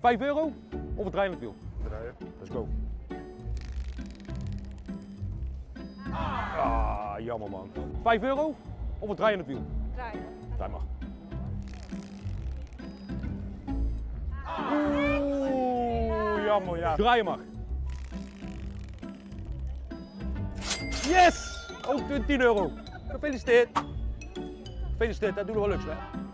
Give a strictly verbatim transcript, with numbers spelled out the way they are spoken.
vijf euro of het draaiend wiel? Draaien. Let's go. Ah, jammer man. vijf euro of het draaiend wiel? Draaien. Draai maar. Oeh, jammer ja. Draai maar. Yes! Ook tien euro. Gefeliciteerd. Gefeliciteerd, dat doen we wel luks hè.